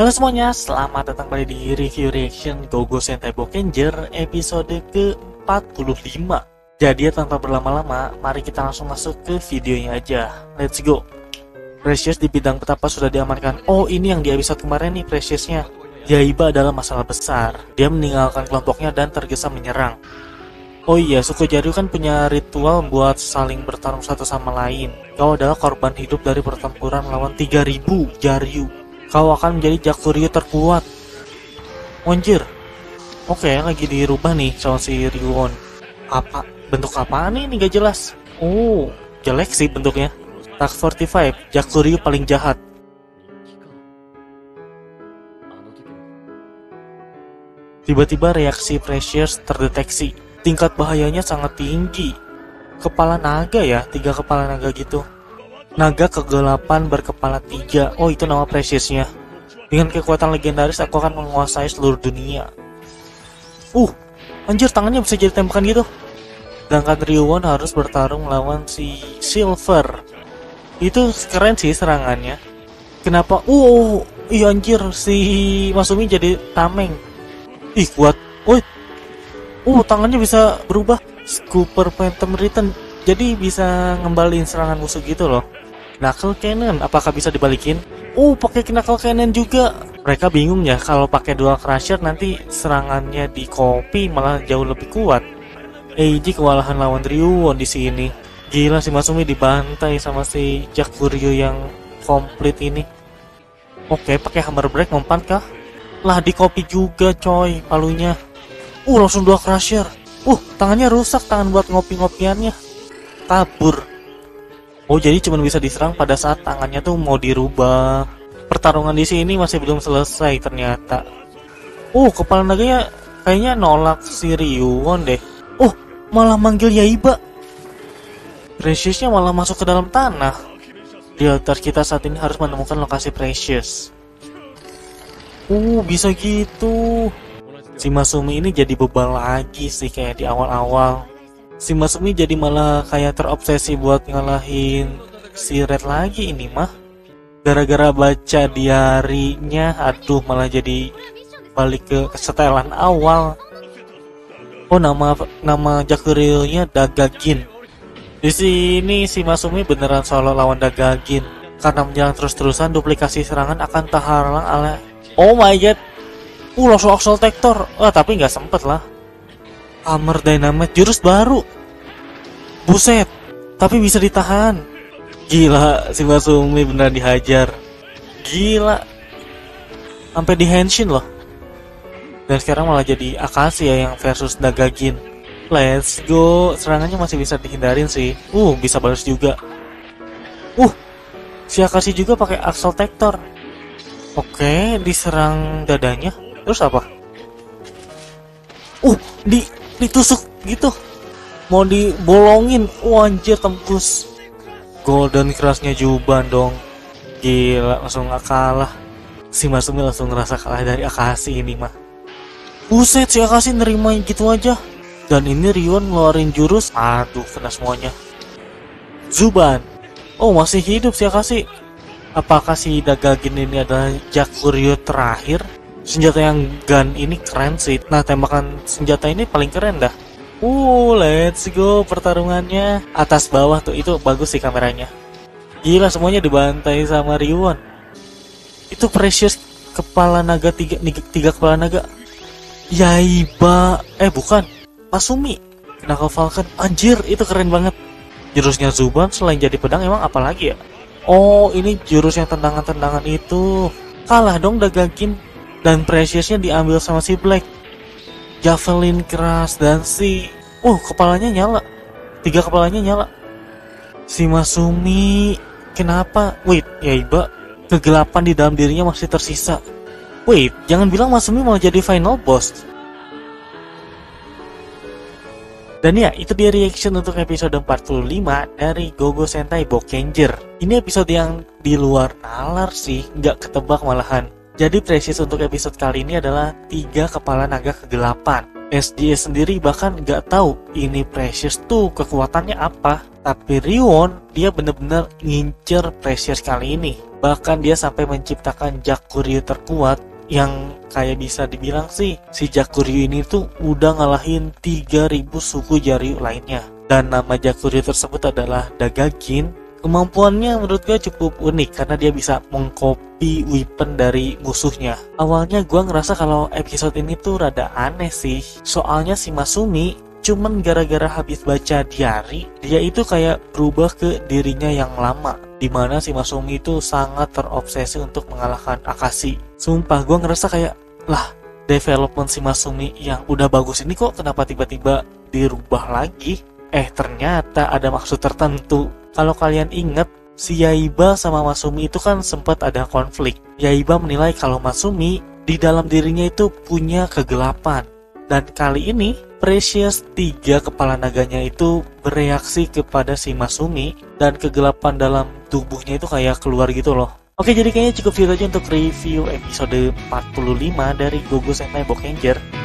Halo semuanya, selamat datang kembali di review reaction Gogo Sentai Boukenger episode ke-45. Jadi ya tanpa berlama-lama, mari kita langsung masuk ke videonya aja. Let's go. Precious di bidang petapa sudah diamankan. Oh, ini yang di episode kemarin nih Preciousnya. Yaiba adalah masalah besar. Dia meninggalkan kelompoknya dan tergesa menyerang. Oh iya, suku Jaryu kan punya ritual buat saling bertarung satu sama lain. Kau adalah korban hidup dari pertempuran melawan 3000 Jaryu. Kau akan menjadi Jakuryu terkuat. Anjir. Oke, lagi dirubah nih sama si Ryuon. Apa? Bentuk apaan nih? Ini gak jelas. Oh, jelek sih bentuknya. Tak 45, Jakuryu paling jahat. Tiba-tiba reaksi Precious terdeteksi. Tingkat bahayanya sangat tinggi. Kepala naga ya, 3 kepala naga gitu. Naga kegelapan berkepala 3. Oh, itu nama Preciousnya. Dengan kekuatan legendaris aku akan menguasai seluruh dunia. Anjir, tangannya bisa jadi tembakan gitu. Sedangkan Ryuon harus bertarung melawan si Silver. Itu keren sih serangannya. Kenapa? Iya anjir, si Masumi jadi tameng. Ih, kuat. Tangannya bisa berubah. Scooper Phantom Return. Jadi bisa ngembalin serangan musuh gitu loh. Knuckle Cannon, apakah bisa dibalikin? Pakai Knuckle Cannon juga. Mereka bingung ya kalau pakai Dual Crusher nanti serangannya di copy malah jauh lebih kuat. Eiji kewalahan lawan Ryuon di sini. Gila, si Masumi dibantai sama si Jakuryu yang komplit ini. Oke, pakai Hammer Break mempan kah? Lah, di copy juga coy palunya. Langsung Dual Crusher. Tangannya rusak, tangan buat ngopi-ngopiannya. Kabur. Jadi cuma bisa diserang pada saat tangannya tuh mau dirubah. Pertarungan di sini masih belum selesai ternyata. Kepala naganya kayaknya nolak si Ryuon deh. Malah manggil Yaiba. Preciousnya malah masuk ke dalam tanah. Di altar kita saat ini harus menemukan lokasi Precious. Bisa gitu. Si Masumi ini jadi bebal lagi sih kayak di awal-awal. Si Masumi jadi malah kayak terobsesi buat ngalahin si Red lagi ini mah. Gara-gara baca diarinya, malah jadi balik ke setelan awal. Nama Jakuryu-nya Dagagin. Di sini si Masumi beneran solo lawan Dagagin. Karena menjalan terus-terusan, duplikasi serangan akan terhalang oleh. Oh my god. Langsung Axel Tector. Tapi nggak sempet lah. Hammer Dynamite jurus baru. Buset, tapi bisa ditahan. Gila, si Masumi beneran dihajar. Gila. Sampai di henshin loh. Dan sekarang malah jadi Akashi ya yang versus Dagagin. Let's go. Serangannya masih bisa dihindarin sih. Bisa balas juga. Si Akashi juga pakai Axel Tector. Oke, diserang dadanya. Terus apa? Ditusuk gitu. Mau dibolongin. Anjir, tembus. Golden Crushnya Juban dong. Gila, langsung gak kalah. Si Masumi langsung ngerasa kalah dari Akashi ini mah. Buset, si Akashi nerima gitu aja. Dan ini Ryuon ngeluarin jurus. Kena semuanya. Zuban. Masih hidup si Akashi. Apakah si Dagagin ini adalah Jakuryu terakhir? Senjata yang gun ini keren sih. Nah, tembakan senjata ini paling keren dah. Let's go. Pertarungannya atas bawah tuh, itu bagus sih kameranya. Gila, semuanya dibantai sama Ryuon. Itu Precious kepala naga 3 kepala naga. Yaiba. Bukan, Masumi. Knuckle Falcon. Anjir, itu keren banget. Jurusnya Zuban selain jadi pedang emang apa lagi ya? Ini jurus yang tendangan-tendangan itu. Kalah dong Dagagin. Dan Preciousnya diambil sama si Black. Javelin keras dan si kepalanya nyala. 3 kepalanya nyala. Si Masumi kenapa? Yaiba, kegelapan di dalam dirinya masih tersisa. Jangan bilang Masumi mau jadi final boss. Dan ya, itu dia reaction untuk episode 45 dari Gogo Sentai Boukenger. Ini episode yang di luar nalar sih, nggak ketebak malahan. Jadi Precious untuk episode kali ini adalah 3 kepala naga kegelapan. SGS sendiri bahkan nggak tahu ini Precious tuh kekuatannya apa. Tapi Rion, dia bener-bener ngincer Precious kali ini. Bahkan dia sampai menciptakan Jakuryu terkuat yang kayak bisa dibilang sih si Jakuryu ini tuh udah ngalahin 3000 suku Jaryu lainnya. Dan nama Jakuryu tersebut adalah Dagagin. Kemampuannya menurut gue cukup unik karena dia bisa mengcopy weapon dari musuhnya. Awalnya gue ngerasa kalau episode ini tuh rada aneh sih. Soalnya si Masumi cuman gara-gara habis baca diary, dia itu kayak berubah ke dirinya yang lama. Dimana si Masumi itu sangat terobsesi untuk mengalahkan Akashi. Sumpah gue ngerasa kayak, lah development si Masumi yang udah bagus ini kok kenapa tiba-tiba dirubah lagi? Ternyata ada maksud tertentu. Kalau kalian ingat, si Yaiba sama Masumi itu kan sempat ada konflik. Yaiba menilai kalau Masumi di dalam dirinya itu punya kegelapan. Dan kali ini, Precious 3 kepala naganya itu bereaksi kepada si Masumi. Dan kegelapan dalam tubuhnya itu kayak keluar gitu loh. Oke, jadi kayaknya cukup segitu aja untuk review episode 45 dari Gogo Sentai Boukenger.